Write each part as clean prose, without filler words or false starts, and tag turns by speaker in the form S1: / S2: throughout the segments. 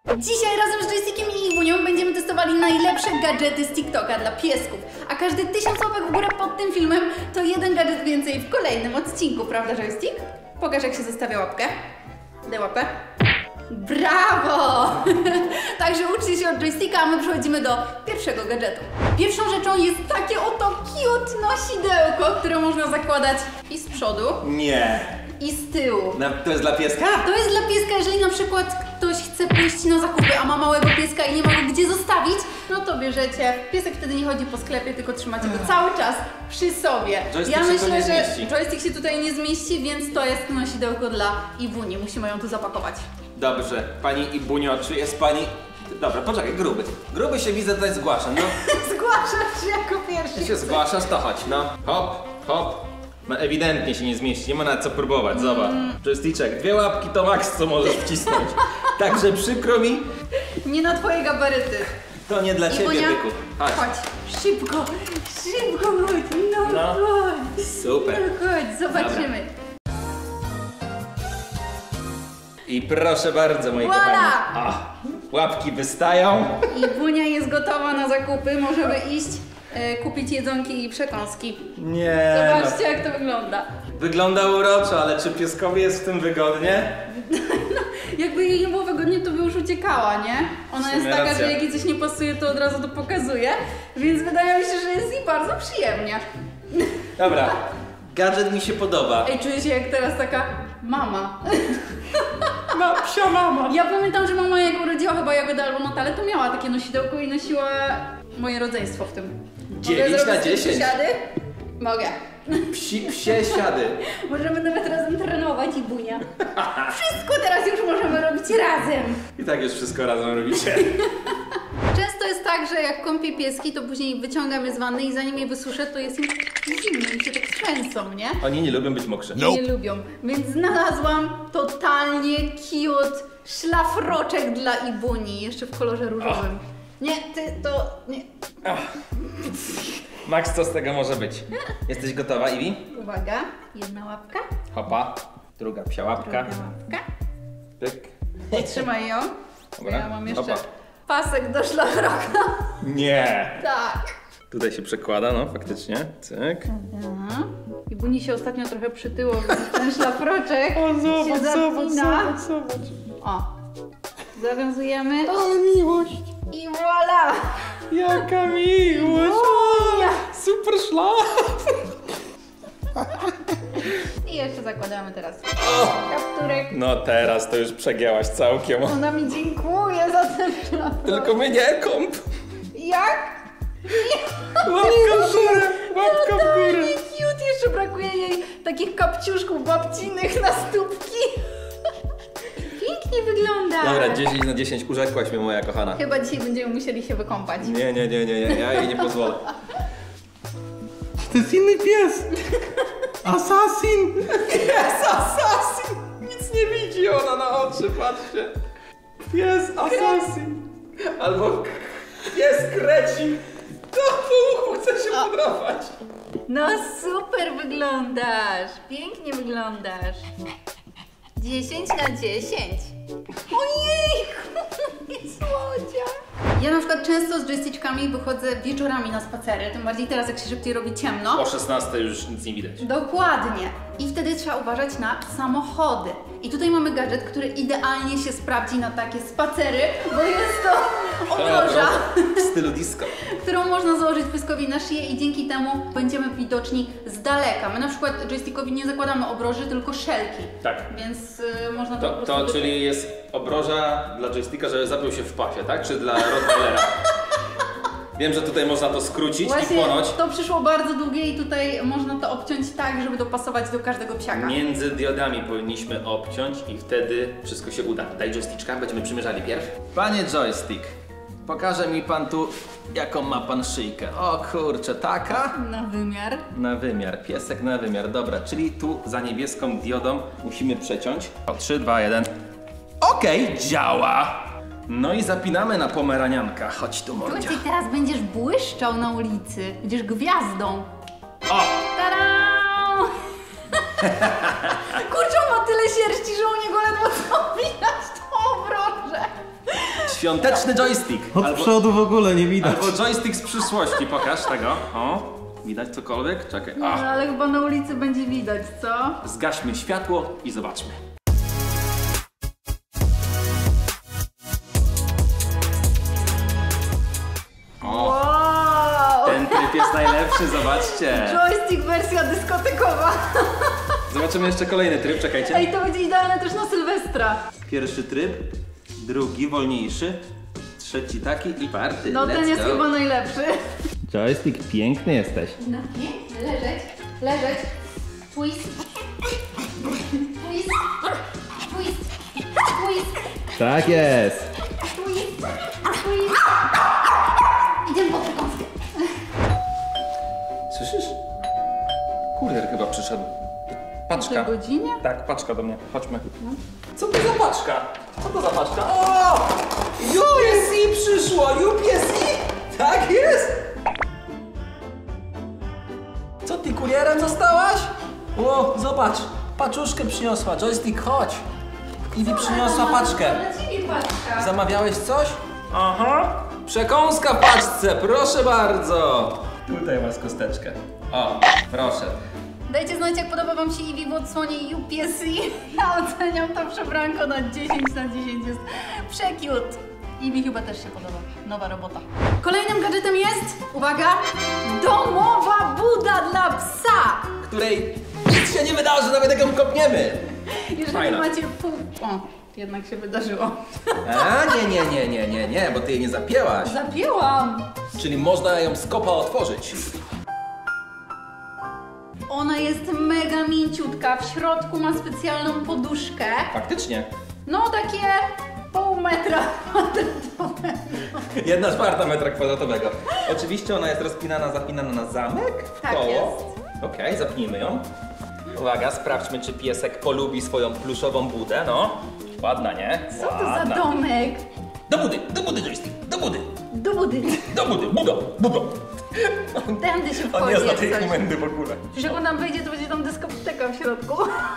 S1: Dzisiaj razem z Joystickiem i Iwunią będziemy testowali najlepsze gadżety z TikToka dla piesków. A każdy 1000 łapek w górę pod tym filmem to jeden gadżet więcej w kolejnym odcinku, prawda Joystick? Pokaż jak się zostawia łapkę. Daj łapę. Brawo! Także uczcie się od Joysticka, a my przechodzimy do pierwszego gadżetu. Pierwszą rzeczą jest takie oto cute nosidełko, które można zakładać i z przodu.
S2: Nie.
S1: I z tyłu.
S2: To jest dla pieska?
S1: To jest dla pieska, jeżeli na przykład ktoś chce pójść na zakupy, a ma małego pieska i nie ma go gdzie zostawić, no to bierzecie. Piesek wtedy nie chodzi po sklepie, tylko trzymacie go cały czas przy sobie.
S2: Joystick
S1: ja
S2: się
S1: myślę,
S2: tu nie
S1: że
S2: zmieści.
S1: joystick się tutaj nie zmieści, więc to jest nosidełko dla Iwuni. Musimy ją tu zapakować.
S2: Dobrze, pani Iwunio, czy jest pani... Dobra, poczekaj, gruby. Gruby się widzę tutaj zgłasza, no.
S1: Zgłaszasz się jako pierwszy.
S2: Ty się zgłaszasz, to chodź, no. Hop, hop. No ewidentnie się nie zmieści, nie ma nawet co próbować, zobacz. Joysticek, 2 łapki to maks, co możesz wcisnąć. Także przykro mi.
S1: Nie na twoje gabaryty.
S2: To nie dla ciebie,
S1: Iwunia,
S2: byku. Chodź.
S1: chodź. Szybko, chodź. No, chodź.
S2: Super.
S1: No, chodź, zobaczymy.
S2: I proszę bardzo, moi
S1: Voila!
S2: kochani. O, łapki wystają.
S1: Iwunia jest gotowa na zakupy, możemy iść kupić jedzonki i przekąski.
S2: Nie.
S1: Zobaczcie jak to wygląda.
S2: Wygląda uroczo, ale czy pieskowi jest w tym wygodnie?
S1: Jakby jej nie było wygodnie, to by już uciekała, nie? Ona
S2: W
S1: jest
S2: sumie
S1: taka,
S2: racja.
S1: że jak jej coś nie pasuje, to od razu to pokazuje. Więc wydaje mi się, że jest jej bardzo przyjemnie.
S2: Dobra, gadżet mi się podoba.
S1: Ej, czuję się jak teraz taka mama.
S2: No, psia mama.
S1: Ja pamiętam, że mama jak urodziła chyba Jagodę albo Natalę, to miała takie nosidełko i nosiła moje rodzeństwo w tym.
S2: 9 na
S1: Mogę zrobić
S2: 10.
S1: Siady? Mogę.
S2: Psie siady.
S1: Możemy nawet razem trenować, Iwunia. Wszystko teraz już możemy robić razem.
S2: I tak już wszystko razem robicie.
S1: Często jest tak, że jak kąpię pieski, to później wyciągam je z wanny i zanim je wysuszę, to jest im zimno i się tak trzęsą, nie?
S2: Oni nie lubią być mokrzy.
S1: Nie lubią. Więc znalazłam totalnie cute szlafroczek dla Iwuni, jeszcze w kolorze różowym. Nie, ty to... nie.
S2: Max, co z tego może być? Jesteś gotowa, Iwi?
S1: Uwaga, jedna łapka,
S2: Hopa. Druga psia łapka.
S1: druga łapka.
S2: Pyk.
S1: Trzymaj ją.
S2: Dobra.
S1: Ja mam jeszcze
S2: Hopa.
S1: pasek do szlafroka.
S2: Nie.
S1: Tak.
S2: Tutaj się przekłada, no faktycznie. Cyk.
S1: Iwuni się ostatnio trochę przytyło, więc ten szlafroczek się zapina.
S2: zobacz.
S1: O, zawiązujemy
S2: Ale miłość.
S1: i voila!
S2: Jaka miłość.
S1: Uja.
S2: Super szlaf.
S1: I jeszcze zakładamy teraz kapturek.
S2: No teraz to już przegięłaś całkiem.
S1: Ona mi dziękuję za ten szlafrok.
S2: Tylko mnie nie kąp.
S1: Jak?
S2: Łapka w górę. Łapka w
S1: Totalnie
S2: górę.
S1: cute. Jeszcze brakuje jej takich kapciuszków babcinych na stópki. Pięknie wygląda.
S2: Dobra, 10 na 10 urzekłaś mnie, moja kochana.
S1: Chyba dzisiaj będziemy musieli się wykąpać.
S2: Nie, ja jej nie pozwolę. To jest inny pies! Assassin! Pies assassin! Nic nie widzi ona na oczy, patrzcie. Pies assassin! Albo pies krecin! To po uchu chce się podrapać.
S1: No super wyglądasz. Pięknie wyglądasz. 10 na 10. Ojejku, nie słodzia. Ja na przykład często z joystickami wychodzę wieczorami na spacery, tym bardziej teraz jak się szybciej robi ciemno.
S2: O 16 już nic nie widać.
S1: Dokładnie. I wtedy trzeba uważać na samochody. I tutaj mamy gadżet, który idealnie się sprawdzi na takie spacery, bo jest to obroża,
S2: W stylu disco.
S1: którą można założyć pieskowi na szyję i dzięki temu będziemy widoczni z daleka. My na przykład joystickowi nie zakładamy obroży, tylko szelki.
S2: Tak.
S1: Więc można to po prostu...
S2: To czyli jest obroża dla joysticka, żeby zapiął się w pasie, tak? Czy dla Rottweilera? Wiem, że tutaj można to skrócić
S1: Właśnie
S2: i ponoć.
S1: to przyszło bardzo długie i tutaj można to obciąć tak, żeby dopasować do każdego psiaka.
S2: Między diodami powinniśmy obciąć i wtedy wszystko się uda. Daj joysticka, będziemy przymierzali pierw. Panie joystick, pokaże mi pan tu, jaką ma pan szyjkę. O kurczę, taka?
S1: Na wymiar.
S2: Na wymiar, piesek na wymiar. Dobra, czyli tu za niebieską diodą musimy przeciąć. O, 3, 2, 1. Okej, działa! No i zapinamy na pomeranianka. Chodź tu, mordzia.
S1: Słuchaj, teraz będziesz błyszczał na ulicy. Będziesz gwiazdą.
S2: O!
S1: Tada! Kurczę, on ma tyle sierści, że u niego ledwo co widać tą obrożę.
S3: Świąteczny joystick.
S2: Od przodu w ogóle nie widać.
S3: Albo joystick z przyszłości, pokaż tego. O, widać cokolwiek? Czekaj.
S1: No, ale chyba na ulicy będzie widać, co?
S3: Zgaśmy światło i zobaczmy. O,
S1: Wow!
S3: ten tryb jest najlepszy, zobaczcie.
S1: Joystick wersja dyskotekowa.
S3: Zobaczymy jeszcze kolejny tryb, czekajcie.
S1: Ej, to będzie idealne też na Sylwestra.
S3: Pierwszy tryb, drugi wolniejszy, trzeci taki i czwarty.
S1: No ten jest chyba najlepszy.
S3: Joystick, piękny jesteś.
S1: No nie, leżeć, twist, twist, twist, twist,
S3: Tak jest.
S1: twist, twist. Idziemy po tę kąskę.
S3: Słyszysz? Kurier chyba przyszedł. Paczka.
S1: W tej godzinie?
S3: Tak, paczka do mnie. Chodźmy. Co to za paczka? Co to za paczka? O! UPSC przyszło! UPSC? Tak jest! Co ty kurierem zostałaś? O, zobacz. Paczuszkę przyniosła. Joystick, chodź. Iwi przyniosła paczkę.
S1: Dla ciebie paczka.
S3: Zamawiałeś coś? Aha. Przekąska w paczce, proszę bardzo. Tutaj masz kosteczkę. O, proszę.
S1: Dajcie znać, jak podoba wam się Iwi w odsłonie UPSC. Ja oceniam to przebranko na 10 na 10. Jest przekiut. Iwi chyba też się podoba. Nowa robota. Kolejnym gadżetem jest, uwaga, domowa buda dla psa.
S3: Której nic się nie wydarzy, nawet jak ją kopniemy.
S1: Jeżeli
S3: Fajna.
S1: macie pół... O, jednak się wydarzyło.
S3: A, nie, bo ty jej nie zapięłaś.
S1: Zapięłam.
S3: Czyli można ją z kopa otworzyć.
S1: Ona jest mega mięciutka. W środku ma specjalną poduszkę.
S3: Faktycznie.
S1: No takie pół metra kwadratowego.
S3: 1/4 metra kwadratowego. Oczywiście ona jest zapinana na zamek w
S1: Tak
S3: koło.
S1: jest.
S3: Okej, zapnijmy ją. Uwaga, sprawdźmy, czy piesek polubi swoją pluszową budę. No, ładna, nie?
S1: Co to za
S3: Ładna.
S1: domek?
S3: Do budy, joystick, do budy,
S1: Do budy.
S3: budo.
S1: Tędy się
S3: On
S1: wchodzi
S3: nie zna
S1: jak
S3: tej
S1: coś.
S3: komendy w ogóle.
S1: Przecież jak on tam wejdzie, to będzie tam dyskoteka w środku.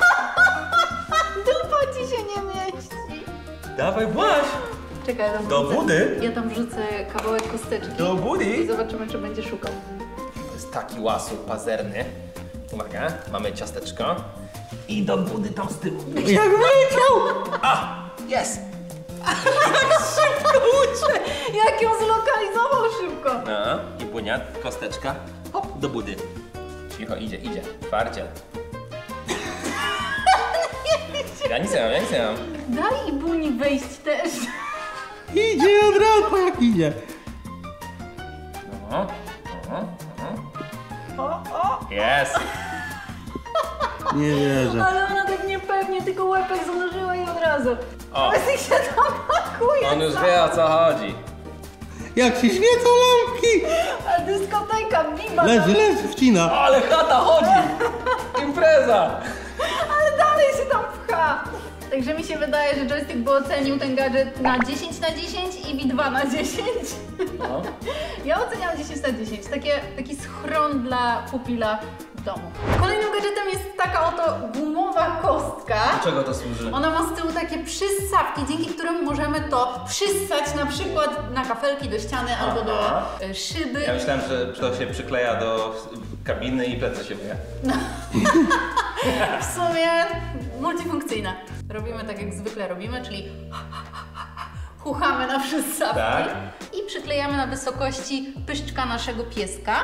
S1: Dupa ci się nie mieści.
S3: Dawaj, właź!
S1: Czekaj, ja tam
S3: Do
S1: wrzucę-
S3: budy?
S1: Ja tam wrzucę kawałek kosteczki.
S3: Do budy?
S1: I zobaczymy, czy będzie szukał.
S3: To jest taki łasuch pazerny. Uwaga, mamy ciasteczko. I do budy tam z tyłu.
S2: Jak wleciał!
S3: A, jest!
S1: Szybko uczę! Jak ją zlokalizował szybko!
S3: No, i bunia, kosteczka. Hop, do budy. Cicho, idzie. Twardziel. Ja nic nie mam.
S1: Daj i Buni wejść też.
S2: Idzie od razu, jak idzie.
S3: No. Jest!
S2: Nie wierzę.
S1: Ale ona tak niepewnie, tylko łepek zanurzyła i od razu.
S3: O.
S1: Łysy się tam pakuje.
S3: On już wie, o co chodzi.
S2: Jak się świecą lampki!
S1: A dyskoteka, biba.
S2: Leży, wcina.
S3: Ale chata chodzi! Impreza!
S1: Ale dalej się tam pcha. Także mi się wydaje, że joystick by ocenił ten gadżet na 10 na 10 i 2 na 10.
S3: No.
S1: Ja oceniam 10 na 10. Taki schron dla pupila w domu. Kolejnym gadżetem jest taka oto gumowa kostka.
S3: Do czego to służy?
S1: Ona ma z tyłu takie przyssawki, dzięki którym możemy to przyssać na przykład na kafelki do ściany albo do szyby.
S3: Ja myślałem, że to się przykleja do kabiny i plecy się myje.
S1: W sumie multifunkcyjne. Robimy tak jak zwykle robimy, czyli chuchamy na przyssawki
S3: Tak.
S1: i przyklejamy na wysokości pyszczka naszego pieska.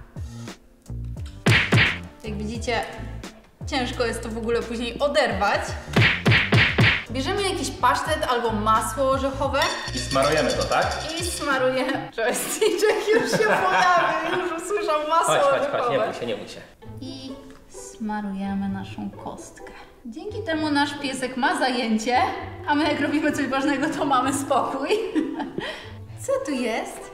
S1: Jak widzicie, ciężko jest to w ogóle później oderwać. Bierzemy jakiś pasztet albo masło orzechowe
S3: I smarujemy to, tak?
S1: i smarujemy. Joystick już się pojawił, już usłyszał masło orzechowe.
S3: nie bój się.
S1: I smarujemy naszą kostkę. Dzięki temu nasz piesek ma zajęcie, a my jak robimy coś ważnego, to mamy spokój. Co tu jest?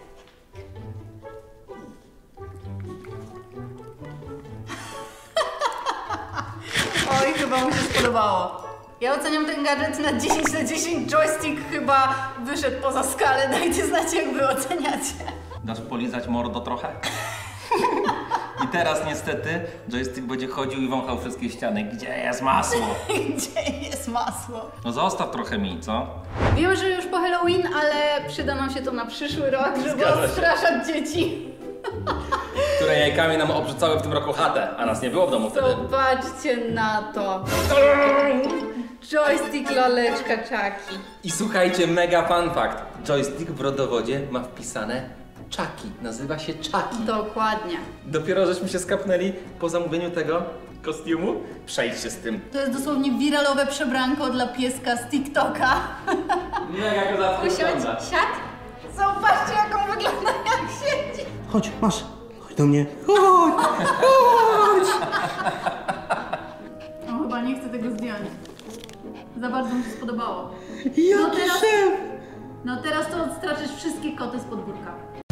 S1: Oj, chyba mu się spodobało. Ja oceniam ten gadżet na 10 na 10. Joystick chyba wyszedł poza skalę. Dajcie znać, jak wy oceniacie.
S3: Dasz polizać mordo trochę? I teraz niestety joystick będzie chodził i wąchał wszystkie ściany. Gdzie jest masło?
S1: Gdzie jest masło?
S3: No zostaw trochę mi, co?
S1: Wiemy, że już po Halloween, ale przyda nam się to na przyszły rok, żeby
S3: Zgadza się.
S1: odstraszać dzieci.
S3: Które jajkami nam obrzucały w tym roku chatę, a nas nie było w domu wtedy.
S1: Zobaczcie na to. Joystick laleczka Chucky.
S3: I słuchajcie, mega fun fact. Joystick w rodowodzie ma wpisane Chucky. Nazywa się Chucky.
S1: Dokładnie.
S3: Dopiero żeśmy się skapnęli po zamówieniu tego kostiumu. Przejdźcie z tym.
S1: To jest dosłownie wiralowe przebranko dla pieska z TikToka.
S3: Mega kozacko
S1: Usiądź, siad. Zobaczcie, jak on wygląda, jak siedzi.
S2: Chodź, masz. Chodź do mnie. Chodź, chodź.
S1: On chyba nie chce tego zdjąć. Za bardzo mu się spodobało.
S2: Jaki szef.
S1: No teraz to odstraszysz wszystkie koty z podwórka.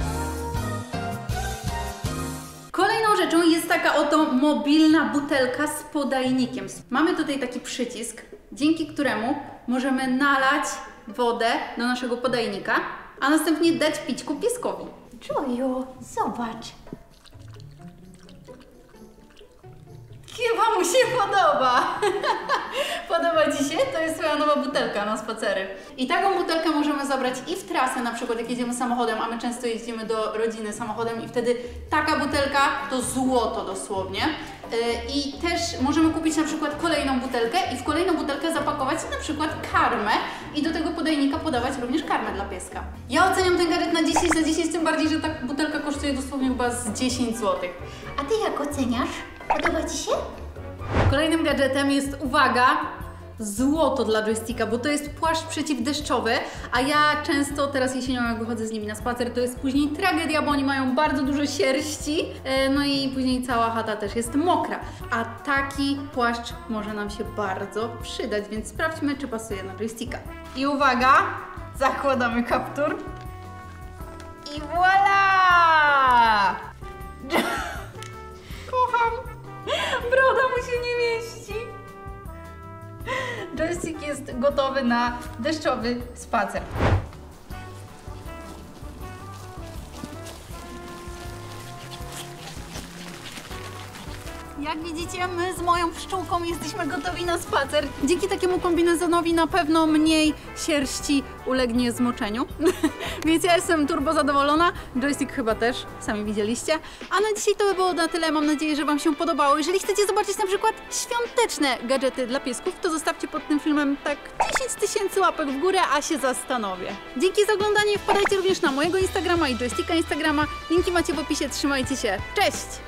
S1: Kolejną rzeczą jest taka oto mobilna butelka z podajnikiem. Mamy tutaj taki przycisk, dzięki któremu możemy nalać wodę do naszego podajnika, a następnie dać pićku pieskowi. Joju, zobacz. Chyba mu się podoba. Podoba Ci się? To jest twoja nowa butelka na spacery. I taką butelkę możemy zabrać i w trasę, na przykład jak jedziemy samochodem, a my często jeździmy do rodziny samochodem i wtedy taka butelka to złoto dosłownie. I też możemy kupić na przykład kolejną butelkę i w kolejną butelkę zapakować na przykład karmę i do tego podajnika podawać również karmę dla pieska. Ja oceniam ten gadżet na 10 na 10, tym bardziej, że ta butelka kosztuje dosłownie chyba z 10 zł. A Ty jak oceniasz? Podoba Ci się? Kolejnym gadżetem jest, uwaga, złoto dla joysticka, bo to jest płaszcz przeciwdeszczowy, a ja często teraz jesienią jak wychodzę z nimi na spacer, to jest później tragedia, bo oni mają bardzo dużo sierści, no i później cała chata też jest mokra, a taki płaszcz może nam się bardzo przydać, więc sprawdźmy, czy pasuje na joysticka. I uwaga, zakładamy kaptur i voilà! Kocham! Broda mu się nie mieści. Joystick jest gotowy na deszczowy spacer. Jak widzicie, my z moją pszczółką jesteśmy gotowi na spacer. Dzięki takiemu kombinezonowi na pewno mniej sierści ulegnie zmoczeniu. Więc ja jestem turbo zadowolona. Joystick chyba też, sami widzieliście. A na dzisiaj to by było na tyle. Mam nadzieję, że Wam się podobało. Jeżeli chcecie zobaczyć na przykład świąteczne gadżety dla piesków, to zostawcie pod tym filmem tak 10 000 łapek w górę, a się zastanowię. Dzięki za oglądanie. Wpadajcie również na mojego Instagrama i Joysticka Instagrama. Linki macie w opisie. Trzymajcie się. Cześć!